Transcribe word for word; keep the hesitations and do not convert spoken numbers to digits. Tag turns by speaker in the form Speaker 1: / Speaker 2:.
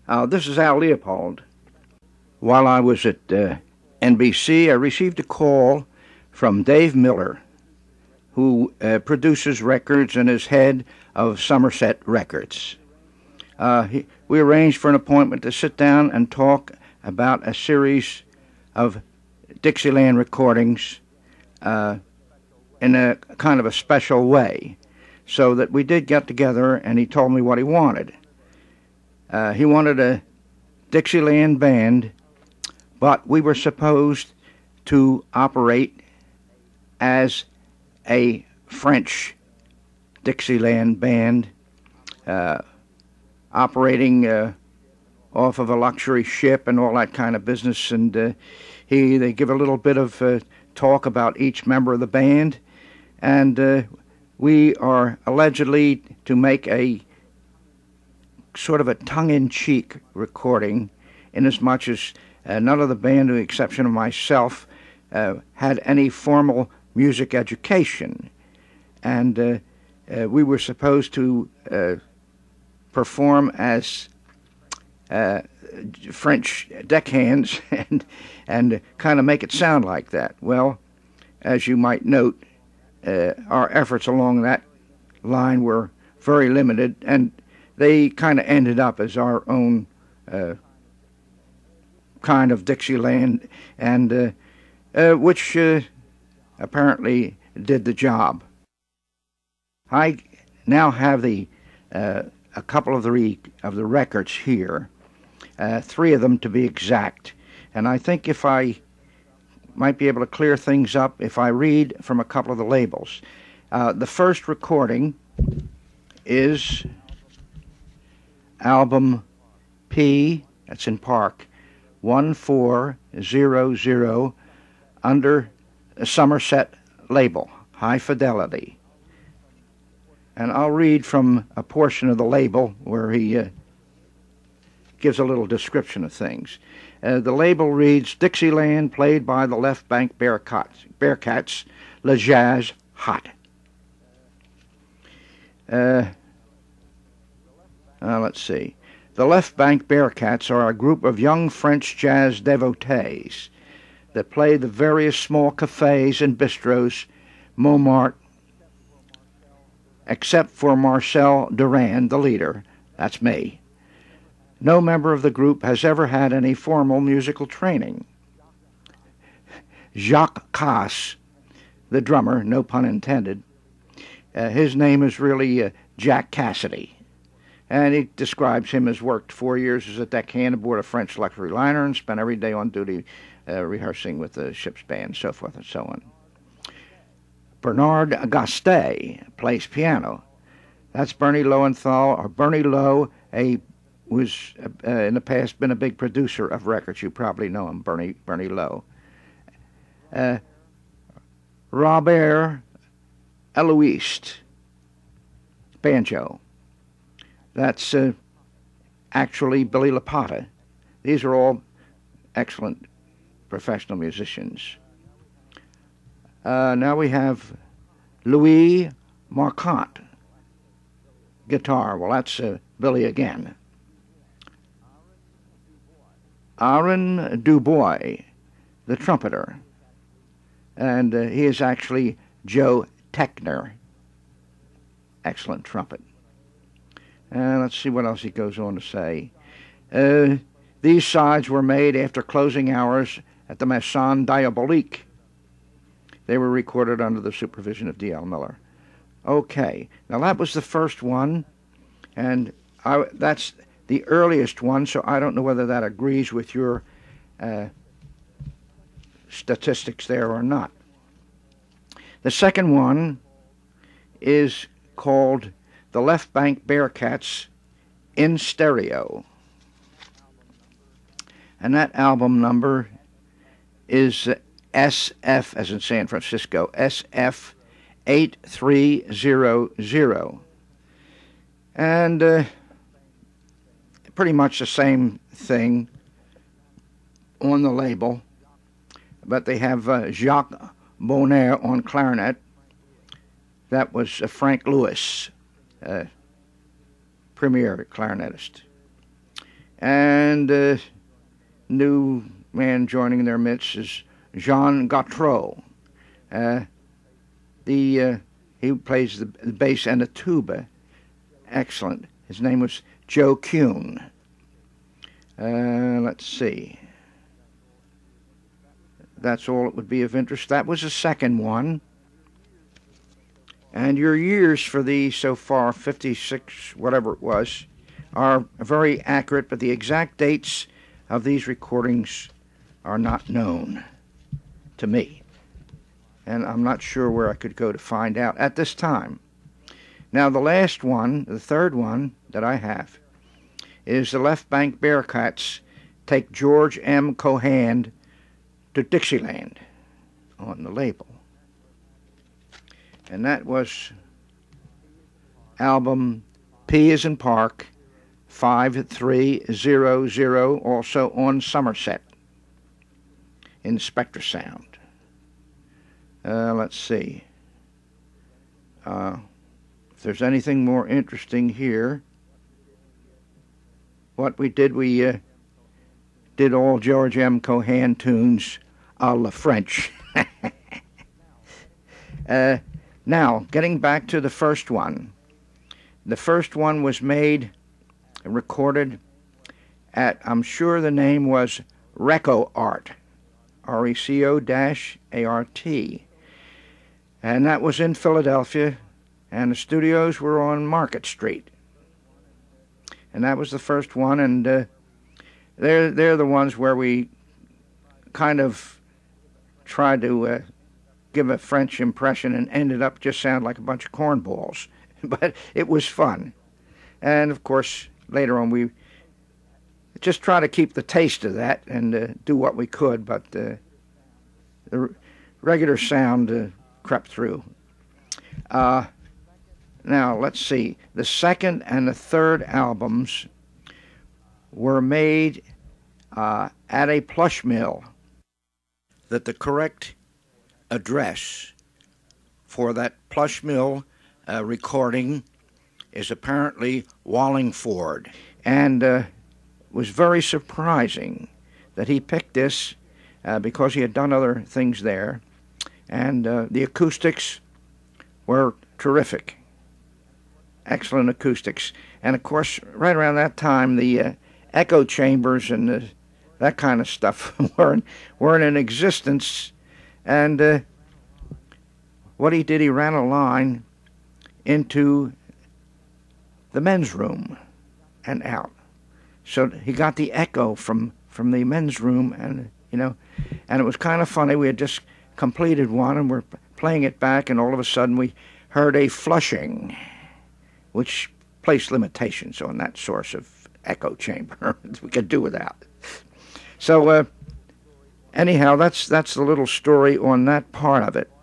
Speaker 1: Uh, this is Al Leopold. While I was at uh, N B C, I received a call from Dave Miller, who uh, produces records and is head of Somerset Records. Uh, he, we arranged for an appointment to sit down and talk about a series of Dixieland recordings uh, in a kind of a special way, so that we did get together, and he told me what he wanted. Uh, he wanted a Dixieland band, but we were supposed to operate as a French Dixieland band, uh, operating uh, off of a luxury ship and all that kind of business. And uh, he they give a little bit of uh, talk about each member of the band, and uh, we are allegedly to make a sort of a tongue-in-cheek recording, inasmuch as uh, none of the band, with the exception of myself, uh, had any formal music education. And uh, uh, we were supposed to uh, perform as uh, French deckhands and, and kind of make it sound like that. Well, as you might note, uh, our efforts along that line were very limited, and they kind of ended up as our own uh, kind of Dixieland, and uh, uh, which uh, apparently did the job. I now have the uh, a couple of the re of the records here, uh, three of them to be exact, and I think if I might be able to clear things up if I read from a couple of the labels. Uh, the first recording is album P, that's in Park, one four zero zero, under a Somerset label, High Fidelity. And I'll read from a portion of the label where he uh, gives a little description of things. Uh, the label reads, Dixieland played by the Left Bank Bearcats, Bearcats, Le Jazz Hot. Uh, uh, let's see. The Left Bank Bearcats are a group of young French jazz devotees that play the various small cafes and bistros, Montmartre, except for Marcel Durand, the leader, that's me. No member of the group has ever had any formal musical training. Jacques Cass, the drummer, no pun intended, uh, his name is really uh, Jack Cassidy, and he describes him as worked four years as a deckhand aboard a French luxury liner and spent every day on duty uh, rehearsing with the ship's band, so forth and so on. Bernard Gastet plays piano. That's Bernie Lowenthal, or Bernie Lowe, a was uh, in the past been a big producer of records. You probably know him, Bernie Bernie Lowe. Uh, Robert Eloiste, banjo. That's uh, actually Billy Lapata. These are all excellent professional musicians. Uh, now we have Louis Marquand, guitar. Well, that's uh, Billy again. Aaron Dubois, the trumpeter, and uh, he is actually Joe Techner, excellent trumpet. And let's see what else he goes on to say. Uh, these sides were made after closing hours at the Maison Diabolique. They were recorded under the supervision of D L Miller. Okay, now that was the first one, and I, that's the earliest one, so I don't know whether that agrees with your uh, statistics there or not. The second one is called The Left Bank Bearcats in Stereo. And that album number is S F, as in San Francisco, S F eight three zero zero. And uh, pretty much the same thing on the label, but they have uh, Jacques Bonner on clarinet. That was uh, Frank Lewis, uh, premier clarinetist. And uh, new man joining their midst is Jean Gautreau. Uh, the uh, he plays the, the bass and the tuba. Excellent. His name was Joe Kuhn. Uh, let's see. That's all that would be of interest. That was the second one. And your years for these so far, fifty-six, whatever it was, are very accurate, but the exact dates of these recordings are not known to me. And I'm not sure where I could go to find out at this time. Now, the last one, the third one that I have, is the Left Bank Bearcats Take George M. Cohan to Dixieland on the label. And that was album P as in Park, five three zero zero, also on Somerset in Spectre Sound. Uh, let's see. Uh, if there's anything more interesting here, what we did, we uh, did all George M. Cohan tunes a la French. uh, now, getting back to the first one. The first one was made, recorded at, I'm sure the name was Reco-Art, R E C O A R T. And that was in Philadelphia, and the studios were on Market Street. And that was the first one, and uh, they're, they're the ones where we kind of tried to uh, give a French impression and ended up just sound like a bunch of cornballs. But it was fun. And, of course, later on we just try to keep the taste of that and uh, do what we could, but uh, the regular sound uh, crept through. Uh, now, let's see. The second and the third albums were made uh, at a plush mill. That the correct address for that plush mill uh, recording is apparently Wallingford. And uh, was very surprising that he picked this uh, because he had done other things there. And uh, the acoustics were terrific. Excellent acoustics. And, of course, right around that time, the uh, echo chambers and the, that kind of stuff weren't, weren't in existence. And uh, what he did, he ran a line into the men's room and out. So he got the echo from, from the men's room, and, you know, and it was kind of funny. We had just completed one, and we're playing it back, and all of a sudden we heard a flushing, which placed limitations on that source of echo chamber. We could do without. So uh, anyhow, that's that's the little story on that part of it.